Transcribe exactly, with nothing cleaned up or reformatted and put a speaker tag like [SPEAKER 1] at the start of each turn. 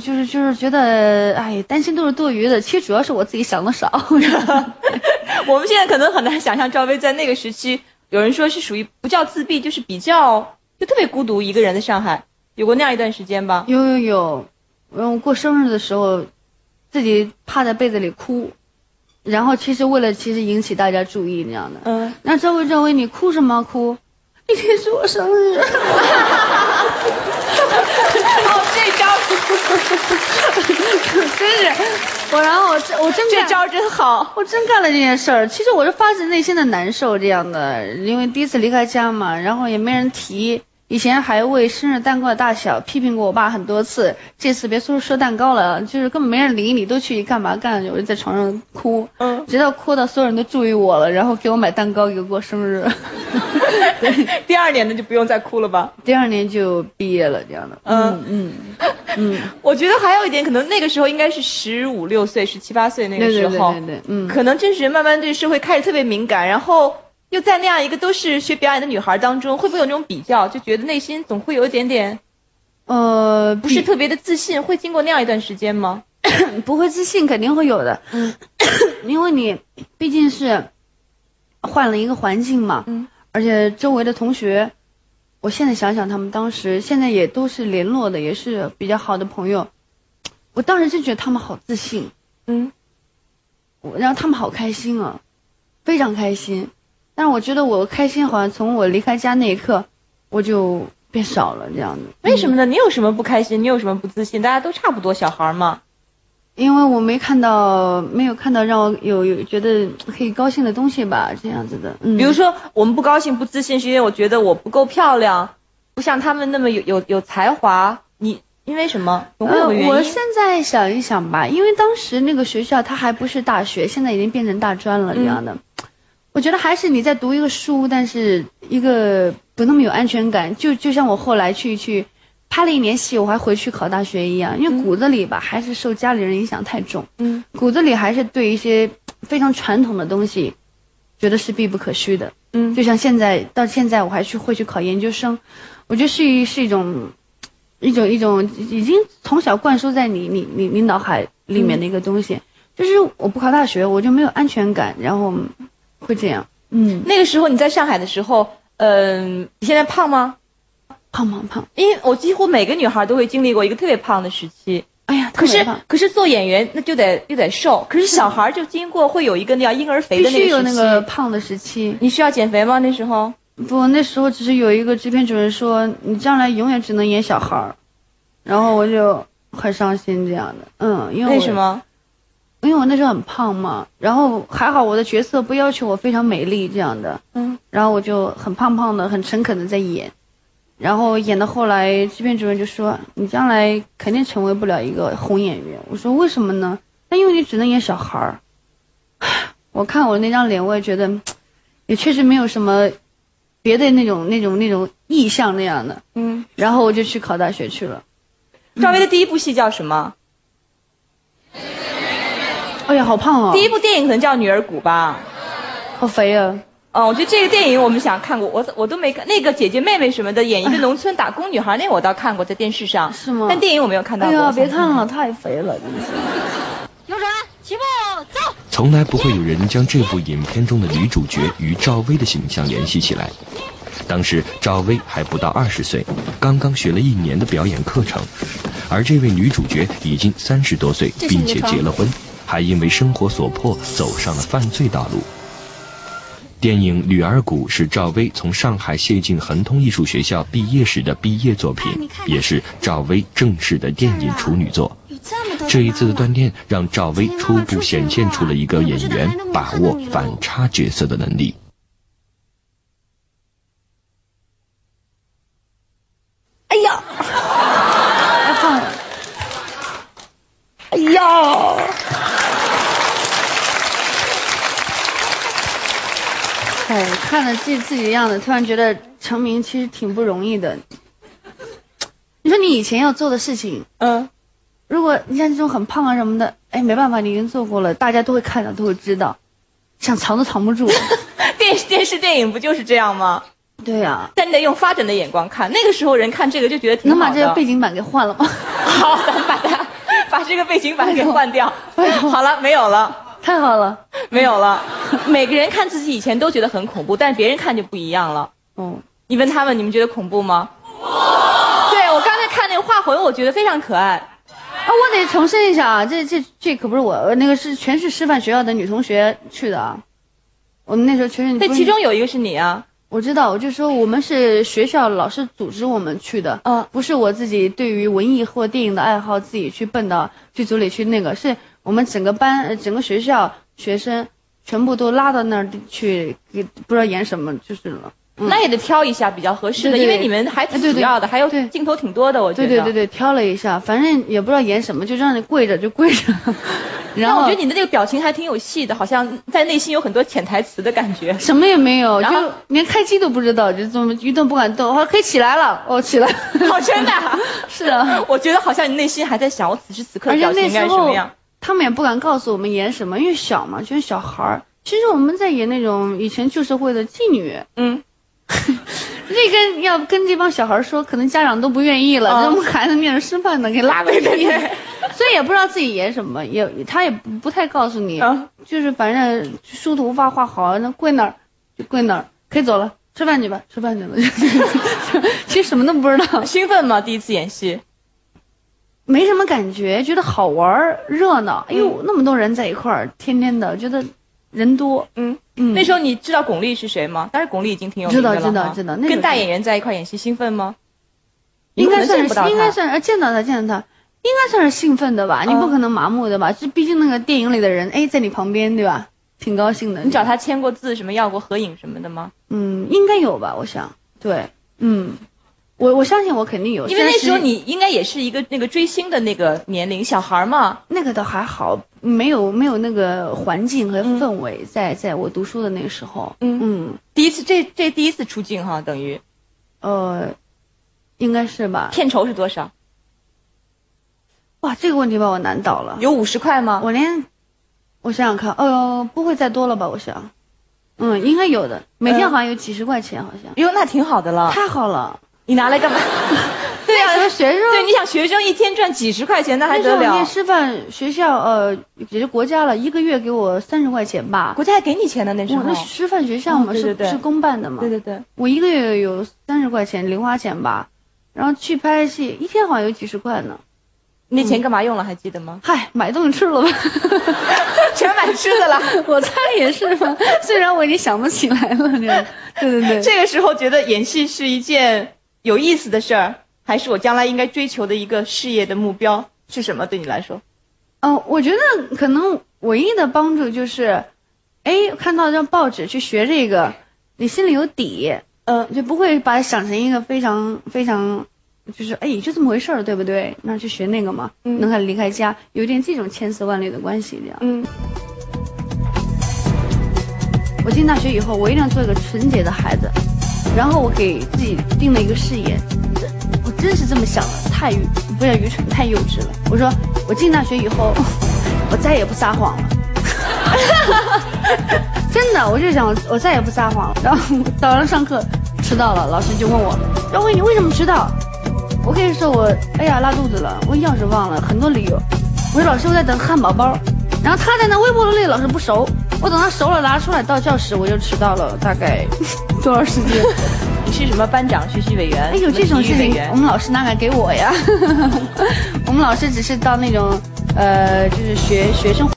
[SPEAKER 1] 就是就是觉得，哎，担心都是多余的。其实主要是我自己想的少。
[SPEAKER 2] 我们现在可能很难想象赵薇在那个时期，有人说是属于不叫自闭，就是比较就特别孤独一个人的上海，有过那样一段时间吧？
[SPEAKER 1] 有有有，我过生日的时候，自己趴在被子里哭，然后其实为了其实引起大家注意那样的。嗯。那赵薇赵薇，你哭什么哭？今天是我生日。哦，
[SPEAKER 2] 这招
[SPEAKER 1] 真是我，然后我我真
[SPEAKER 2] 这招真好，
[SPEAKER 1] 我真干了这件事儿。其实我是发自内心的难受这样的，因为第一次离开家嘛，然后也没人提。以前还为生日蛋糕的大小批评过我爸很多次，这次别说说蛋糕了，就是根本没人理你，都去干嘛干？我就在床上哭，嗯，直到哭到所有人都注意我了，然后给我买蛋糕，给我过生日。
[SPEAKER 2] 对，第二年呢就不用再哭了吧？
[SPEAKER 1] 第二年就毕业了，这样的。嗯嗯
[SPEAKER 2] 嗯。我觉得还有一点，可能那个时候应该是十五六岁、十七八岁那个时候，
[SPEAKER 1] 对对对对，嗯，
[SPEAKER 2] 可能真是慢慢对社会开始特别敏感，然后。又在那样一个都是学表演的女孩当中，会不会有那种比较，就觉得内心总会有一点点，呃，不是特别的自信？会经过那样一段时间吗？
[SPEAKER 1] 不会自信，肯定会有的。嗯，因为你毕竟是换了一个环境嘛，嗯，而且周围的同学，我现在想想，他们当时现在也都是联络的，也是比较好的朋友。我当时就觉得他们好自信，嗯，我然后他们好开心啊，非常开心。但是我觉得我开心好像从我离开家那一刻我就变少了这样的。
[SPEAKER 2] 为什么呢？你有什么不开心？你有什么不自信？大家都差不多小孩嘛。
[SPEAKER 1] 因为我没看到没有看到让我有有觉得可以高兴的东西吧，这样子的。嗯。
[SPEAKER 2] 比如说我们不高兴不自信是因为我觉得我不够漂亮，不像他们那么有有有才华。你因为什么？总会有个原因。
[SPEAKER 1] 呃、我现在想一想吧，因为当时那个学校它还不是大学，现在已经变成大专了这样的。嗯，我觉得还是你在读一个书，但是一个不那么有安全感，就就像我后来去去拍了一年戏，我还回去考大学一样，因为骨子里吧还是受家里人影响太重，嗯，骨子里还是对一些非常传统的东西觉得是必不可虚的，嗯，就像现在到现在我还去会去考研究生，我觉得是一是一种一种一种已经从小灌输在你你你你脑海里面的一个东西，嗯，就是我不考大学我就没有安全感，然后会这样。嗯，
[SPEAKER 2] 那个时候你在上海的时候，嗯、呃，你现在胖吗？
[SPEAKER 1] 胖胖胖，
[SPEAKER 2] 因为我几乎每个女孩都会经历过一个特别胖的时期。
[SPEAKER 1] 哎呀，
[SPEAKER 2] 可是可是做演员那就得就得瘦，可是小孩就经过会有一个那样婴儿肥的那个时期。
[SPEAKER 1] 必须有那个胖的时期。
[SPEAKER 2] 你需要减肥吗？那时候？
[SPEAKER 1] 不，那时候只是有一个制片主任说你将来永远只能演小孩，然后我就很伤心这样的。嗯，因为
[SPEAKER 2] 为什么？
[SPEAKER 1] 因为我那时候很胖嘛，然后还好我的角色不要求我非常美丽这样的，嗯，然后我就很胖胖的很诚恳的在演，然后演到后来制片主任就说你将来肯定成为不了一个红演员。我说为什么呢？那因为你只能演小孩儿。我看我那张脸我也觉得也确实没有什么别的那种那种那种意象那样的，嗯，然后我就去考大学去了。
[SPEAKER 2] 赵薇的第一部戏叫什么？
[SPEAKER 1] 哎呀，好胖哦！
[SPEAKER 2] 第一部电影可能叫《女儿谷》吧。
[SPEAKER 1] 好肥啊！
[SPEAKER 2] 哦，我觉得这个电影我们想看过，我我都没看。那个姐姐妹妹什么的，演一个农村打工女孩，那个我倒看过，在电视上。
[SPEAKER 1] 是吗？
[SPEAKER 2] 但电影我没有看到过。
[SPEAKER 1] 哎呀，别看了，太肥了，真是。
[SPEAKER 3] 有准，起步，走！
[SPEAKER 4] 从来不会有人将这部影片中的女主角与赵薇的形象联系起来。当时赵薇还不到二十岁，刚刚学了一年的表演课程，而这位女主角已经三十多岁，并且结了婚，还因为生活所迫走上了犯罪道路。电影《女儿谷》是赵薇从上海谢晋恒通艺术学校毕业时的毕业作品，也是赵薇正式的电影处女作。这一次的锻炼让赵薇初步显现出了一个演员把握反差角色的能力。
[SPEAKER 2] 哎呀，太胖了！哎呀！
[SPEAKER 1] 哎，看着自己自己的样子，突然觉得成名其实挺不容易的。你说你以前要做的事情，嗯，如果你像这种很胖啊什么的，哎，没办法，你已经做过了，大家都会看到，都会知道，想藏都藏不住。
[SPEAKER 2] 电视电视电影不就是这样吗？
[SPEAKER 1] 对呀、啊，
[SPEAKER 2] 但你得用发展的眼光看，那个时候人看这个就觉得挺好的。
[SPEAKER 1] 能把这个背景板给换了吗？
[SPEAKER 2] 好，咱们把它这个背景板给换掉。好了，没有了。
[SPEAKER 1] 太好了，
[SPEAKER 2] 没有了。每个人看自己以前都觉得很恐怖，但别人看就不一样了。
[SPEAKER 1] 哦，
[SPEAKER 2] 你问他们，你们觉得恐怖吗？对，我刚才看那个画魂，我觉得非常可爱。
[SPEAKER 1] 啊，我得重申一下啊，这这这可不是我，那个是全是师范学校的女同学去的啊。我们那时候全是。
[SPEAKER 2] 对，其中有一个是你啊。
[SPEAKER 1] 我知道，我就说我们是学校老师组织我们去的，
[SPEAKER 2] 嗯，
[SPEAKER 1] 不是我自己对于文艺或电影的爱好自己去奔到剧组里去那个，是我们整个班、整个学校学生全部都拉到那儿去，给不知道演什么就是了。
[SPEAKER 2] 嗯、那也得挑一下比较合适的，
[SPEAKER 1] 对对对，
[SPEAKER 2] 因为你们还挺主要的，还有镜头挺多的，我觉得。
[SPEAKER 1] 对对对对，挑了一下，反正也不知道演什么，就让你跪着就跪着。然后
[SPEAKER 2] 我觉得你的这个表情还挺有戏的，好像在内心有很多潜台词的感觉。
[SPEAKER 1] 什么也没有，就连开机都不知道，就这么一动不敢动。好，可以起来了，哦，起来。
[SPEAKER 2] 好，真的、啊。
[SPEAKER 1] 是的，
[SPEAKER 2] 我觉得好像你内心还在想，我此时此刻的表情应该是什么样。
[SPEAKER 1] 他们也不敢告诉我们演什么，因为小嘛，就是小孩儿。其实我们在演那种以前旧社会的妓女。
[SPEAKER 2] 嗯。
[SPEAKER 1] 这跟要跟这帮小孩说，可能家长都不愿意了，这、嗯、孩子念着师范的给拉过去，所以也不知道自己演什么，也他也不太告诉你，嗯、就是反正梳头发画好，那跪那儿就跪那儿，可以走了，吃饭去吧，吃饭去了。其实什么都不知道。
[SPEAKER 2] 兴奋吗？第一次演戏？
[SPEAKER 1] 没什么感觉，觉得好玩热闹。哎呦，嗯、那么多人在一块儿，天天的，觉得人多。
[SPEAKER 2] 嗯。嗯，那时候你知道巩俐是谁吗？当然巩俐已经挺有名的了。
[SPEAKER 1] 知道知道知道。那个、
[SPEAKER 2] 跟大演员在一块演戏兴奋吗？
[SPEAKER 1] 应该算是应该算是见到他见到他，应该算是兴奋的吧？嗯、你不可能麻木的吧？这毕竟那个电影里的人，哎，在你旁边对吧？挺高兴的。
[SPEAKER 2] 你找他签过字什么，要过合影什么的吗？
[SPEAKER 1] 嗯，应该有吧，我想。对，嗯。我我相信我肯定有，
[SPEAKER 2] 因为那时候你应该也是一个那个追星的那个年龄，小孩嘛。
[SPEAKER 1] 那个倒还好，没有没有那个环境和氛围，嗯、在在我读书的那个时候。
[SPEAKER 2] 嗯嗯。第一次这这第一次出镜哈，等于。呃，
[SPEAKER 1] 应该是吧。
[SPEAKER 2] 片酬是多少？
[SPEAKER 1] 哇，这个问题把我难倒了。
[SPEAKER 2] 有五十块吗？
[SPEAKER 1] 我连，我想想看，哦，不会再多了吧？我想。嗯，应该有的，每天好像有几十块钱，好像。
[SPEAKER 2] 哟、呃，那挺好的了。
[SPEAKER 1] 太好了。
[SPEAKER 2] 你拿来干嘛？
[SPEAKER 1] 对啊，学生
[SPEAKER 2] 对，你想学生一天赚几十块钱，那还得了？
[SPEAKER 1] 那时候念师范学校，呃，也是国家了，一个月给我三十块钱吧。
[SPEAKER 2] 国家还给你钱的那时候？
[SPEAKER 1] 我那师范学校嘛，
[SPEAKER 2] 哦、对对对
[SPEAKER 1] 是是公办的嘛。
[SPEAKER 2] 对对对。
[SPEAKER 1] 我一个月有三十块钱零花钱吧，然后去拍戏，一天好像有几十块呢。
[SPEAKER 2] 那钱干嘛用了？还记得吗？
[SPEAKER 1] 嗨，买东西吃了吧。
[SPEAKER 2] 全买吃的了。
[SPEAKER 1] 我猜也是嘛，虽然我已经想不起来了，这对对对。
[SPEAKER 2] 这个时候觉得演戏是一件有意思的事儿，还是我将来应该追求的一个事业的目标是什么？对你来说？
[SPEAKER 1] 哦，我觉得可能唯一的帮助就是，哎，看到这张报纸去学这个，你心里有底，嗯，就不会把它想成一个非常非常，就是哎，就这么回事儿，对不对？那去学那个嘛，嗯，能够离开家，有点这种千丝万缕的关系这样。嗯。我进大学以后，我一定要做一个纯洁的孩子。然后我给自己定了一个誓言，我真是这么想的，太愚不叫愚蠢，太幼稚了。我说我进大学以后，我再也不撒谎了。真的，我就想我再也不撒谎了。然后早上上课迟到了，老师就问我，赵薇你为什么迟到？我可以说我哎呀拉肚子了，我钥匙忘了，很多理由。我说老师我在等汉堡包，然后他在那微波炉里，老师不熟。我等他熟了拿出来到教室，我就迟到了大概多少时间？
[SPEAKER 2] 你是什么班长、学习委员？
[SPEAKER 1] 哎呦，这种事情我们老师哪敢给我呀？我们老师只是到那种呃，就是学学生。